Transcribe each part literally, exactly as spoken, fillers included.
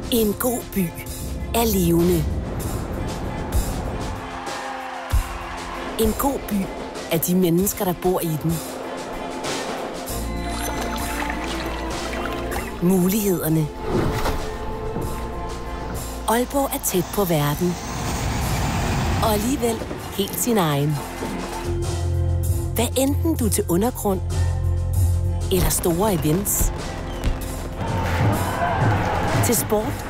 En god by er levende. En god by er de mennesker, der bor i den. Mulighederne. Aalborg er tæt på verden. Og alligevel helt sin egen. Hvad enten du er til undergrund eller store events, til sport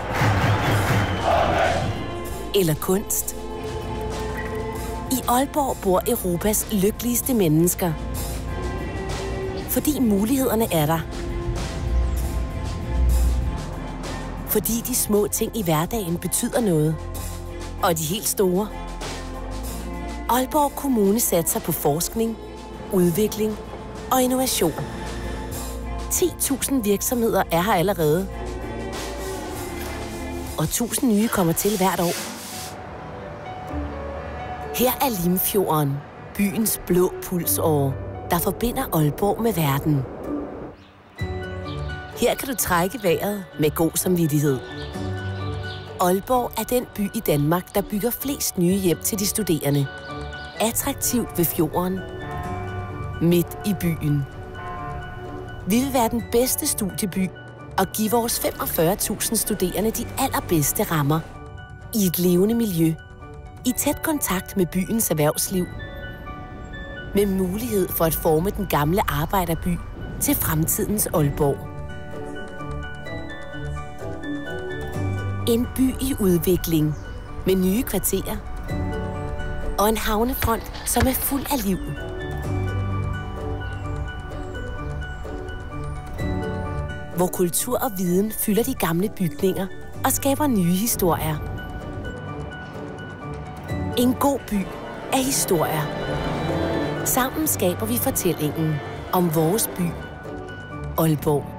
eller kunst. I Aalborg bor Europas lykkeligste mennesker. Fordi mulighederne er der. Fordi de små ting i hverdagen betyder noget. Og de helt store. Aalborg Kommune satser på forskning, udvikling og innovation. ti tusind virksomheder er her allerede. Og tusind nye kommer til hvert år. Her er Limfjorden, byens blå pulsåre, der forbinder Aalborg med verden. Her kan du trække vejret med god samvittighed. Aalborg er den by i Danmark, der bygger flest nye hjem til de studerende. Attraktivt ved fjorden. Midt i byen. Vi vil være den bedste studieby og give vores femogfyrre tusind studerende de allerbedste rammer. I et levende miljø. I tæt kontakt med byens erhvervsliv. Med mulighed for at forme den gamle arbejderby til fremtidens Aalborg. En by i udvikling med nye kvarterer. Og en havnefront, som er fuld af liv. Hvor kultur og viden fylder de gamle bygninger og skaber nye historier. En god by er historier. Sammen skaber vi fortællingen om vores by, Aalborg.